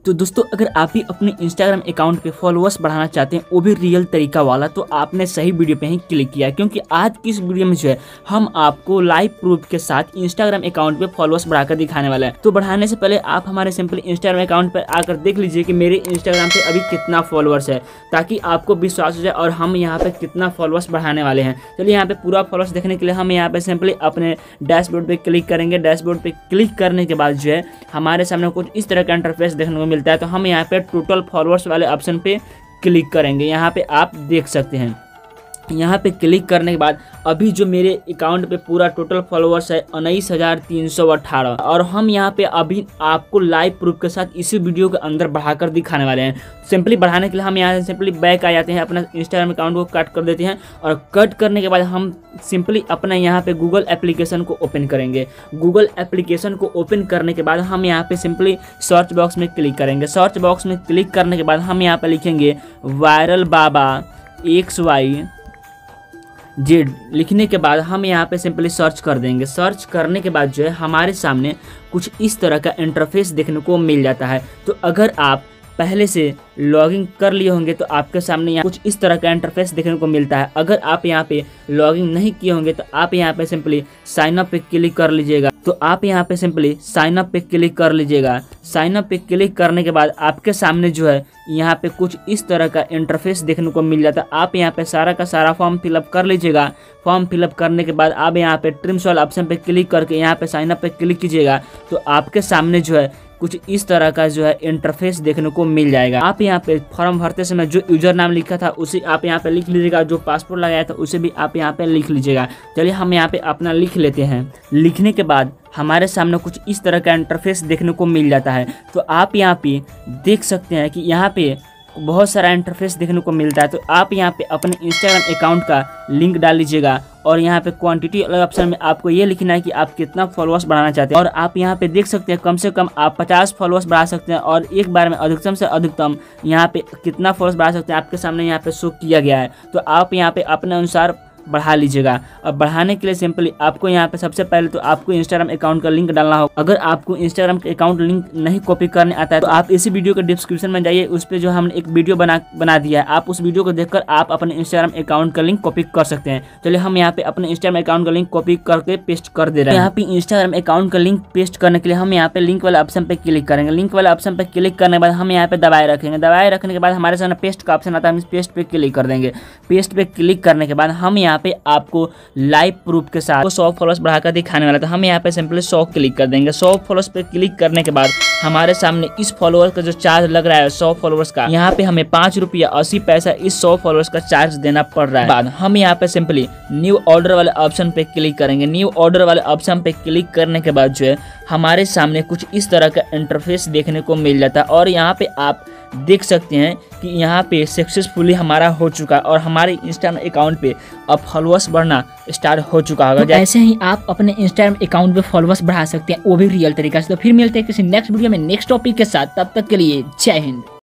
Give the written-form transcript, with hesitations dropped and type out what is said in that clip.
तो दोस्तों अगर आप भी अपने इंस्टाग्राम अकाउंट पे फॉलोअर्स बढ़ाना चाहते हैं वो भी रियल तरीका वाला, तो आपने सही वीडियो पे ही क्लिक किया, क्योंकि आज की इस वीडियो में जो है हम आपको लाइव प्रूफ के साथ इंस्टाग्राम अकाउंट पे फॉलोअर्स बढ़ाकर दिखाने वाले हैं। तो बढ़ाने से पहले आप हमारे सिंपल इंस्टाग्राम अकाउंट पर आकर देख लीजिए कि मेरे इंस्टाग्राम पे अभी कितना फॉलोअर्स है, ताकि आपको विश्वास हो जाए और हम यहाँ पे कितना फॉलोअर्स बढ़ाने वाले हैं। चलिए यहाँ पे पूरा फॉलोअर्स देखने के लिए हम यहाँ पे सिंपली अपने डैशबोर्ड पे क्लिक करेंगे। डैशबोर्ड पे क्लिक करने के बाद जो है हमारे सामने कुछ इस तरह का इंटरफेस देखने को मिलता है। तो हम यहाँ पे टोटल फॉलोअर्स वाले ऑप्शन पे क्लिक करेंगे। यहाँ पे आप देख सकते हैं, यहाँ पे क्लिक करने के बाद अभी जो मेरे अकाउंट पे पूरा टोटल फॉलोअर्स है 19,318 और हम यहाँ पे अभी आपको लाइव प्रूफ के साथ इसी वीडियो के अंदर बढ़ाकर दिखाने वाले हैं। सिंपली बढ़ाने के लिए हम यहाँ से सिंपली बैक आ जाते हैं, अपना इंस्टाग्राम अकाउंट को कट कर देते हैं और कट करने के बाद हम सिंपली अपना यहाँ पे गूगल एप्लीकेशन को ओपन करेंगे। गूगल एप्लीकेशन को ओपन करने के बाद हम यहाँ पे सिंपली सर्च बॉक्स में क्लिक करेंगे। सर्च बॉक्स में क्लिक करने के बाद हम यहाँ पे लिखेंगे वायरल बाबा XYZ। लिखने के बाद हम यहाँ पे सिंपली सर्च कर देंगे। सर्च करने के बाद जो है हमारे सामने कुछ इस तरह का इंटरफेस देखने को मिल जाता है। तो अगर आप पहले से लॉगिन कर लिए होंगे तो आपके सामने यहाँ कुछ इस तरह का इंटरफेस देखने को मिलता है। अगर आप यहाँ पे लॉगिन नहीं किए होंगे तो आप यहाँ पे सिंपली साइन अप पे क्लिक कर लीजिएगा। तो आप यहाँ पे सिंपली साइन अप पे क्लिक कर लीजिएगा। साइन अप पे क्लिक करने के बाद आपके सामने जो है यहाँ पे कुछ इस तरह का इंटरफेस देखने को मिल जाता है। आप यहाँ पे सारा का सारा फॉर्म फिलअप कर लीजिएगा। फॉर्म फिलअप करने के बाद आप यहाँ पे ट्रिम्स वाला ऑप्शन पे क्लिक करके यहाँ पे साइन अप पे क्लिक कीजिएगा। तो आपके सामने जो है कुछ इस तरह का जो है इंटरफेस देखने को मिल जाएगा। आप यहाँ पे फॉर्म भरते समय जो यूजर नाम लिखा था उसे आप यहाँ पे लिख लीजिएगा, जो पासपोर्ट लगाया था उसे भी आप यहाँ पे लिख लीजिएगा। चलिए हम यहाँ पे अपना लिख लेते हैं। लिखने के बाद हमारे सामने कुछ इस तरह का इंटरफेस देखने को मिल जाता है। तो आप यहाँ पे देख सकते हैं कि यहाँ पे बहुत सारा इंटरफेस देखने को मिलता है। तो आप यहाँ पे अपने इंस्टाग्राम अकाउंट का लिंक डाल लीजिएगा और यहाँ पे क्वांटिटी ऑप्शन में आपको ये लिखना है कि आप कितना फॉलोअर्स बढ़ाना चाहते हैं। और आप यहाँ पे देख सकते हैं कम से कम आप 50 फॉलोअर्स बढ़ा सकते हैं और एक बार में अधिकतम से अधिकतम यहाँ पे कितना फॉलोअर्स बढ़ा सकते हैं आपके सामने यहाँ पे शो किया गया है। तो आप यहाँ पे अपने अनुसार बढ़ा लीजिएगा। और बढ़ाने के लिए सिंपली आपको यहाँ पे सबसे पहले तो आपको इंस्टाग्राम अकाउंट का लिंक डालना होगा। अगर आपको इंस्टाग्राम के अकाउंट लिंक नहीं कॉपी करने आता है तो आप इसी वीडियो के डिस्क्रिप्शन में जाइए, उस पर जो हमने एक वीडियो बना दिया है, आप उस वीडियो को देखकर आप अपने इंस्टाग्राम अकाउंट का लिंक कॉपी कर सकते हैं। चलिए हम यहाँ पे अपने इंस्टाग्राम अकाउंट का लिंक कॉपी करके पेस्ट कर दे रहे हैं। यहाँ पे इंस्टाग्राम अकाउंट का लिंक पेस्ट करने के लिए हम यहाँ पे लिंक वाला ऑप्शन पे क्लिक करेंगे। लिंक वाला ऑप्शन पे क्लिक करने के बाद हम यहाँ पे दबाए रखेंगे। दबाए रखने के बाद हमारे सामने पेस्ट का ऑप्शन आता है, हम इस पेस्ट पे क्लिक कर देंगे। पेस्ट पे क्लिक करने के बाद हम यहाँ पे आपको लाइव प्रूफ के साथ 100 फॉलोअर्स बढ़ाकर दिखाने वाला था। हम यहाँ पे सिंपली 100 क्लिक कर देंगे। 100 फॉलोअर्स पे क्लिक करने के बाद हमारे सामने इस फॉलोअर्स का जो चार्ज लग रहा है 100 फॉलोअर्स का, यहाँ पे हमें 5 रुपया 80 पैसा इस 100 फॉलोअर्स का चार्ज देना पड़ रहा है। बाद हम यहाँ पे सिंपली न्यू ऑर्डर वाले ऑप्शन पे क्लिक करेंगे। न्यू ऑर्डर वाले ऑप्शन पे क्लिक करने के बाद जो है हमारे सामने कुछ इस तरह का इंटरफेस देखने को मिल जाता है। और यहाँ पे आप देख सकते हैं कि यहाँ पे सक्सेसफुली हमारा हो चुका है और हमारे इंस्टाग्राम अकाउंट पे अब फॉलोअर्स बढ़ना स्टार्ट हो चुका होगा। तो ऐसे ही आप अपने इंस्टाग्राम अकाउंट पे फॉलोअर्स बढ़ा सकते हैं, वो भी रियल तरीका से। तो फिर मिलते हैं किसी नेक्स्ट वीडियो में नेक्स्ट टॉपिक के साथ। तब तक के लिए जय हिंद।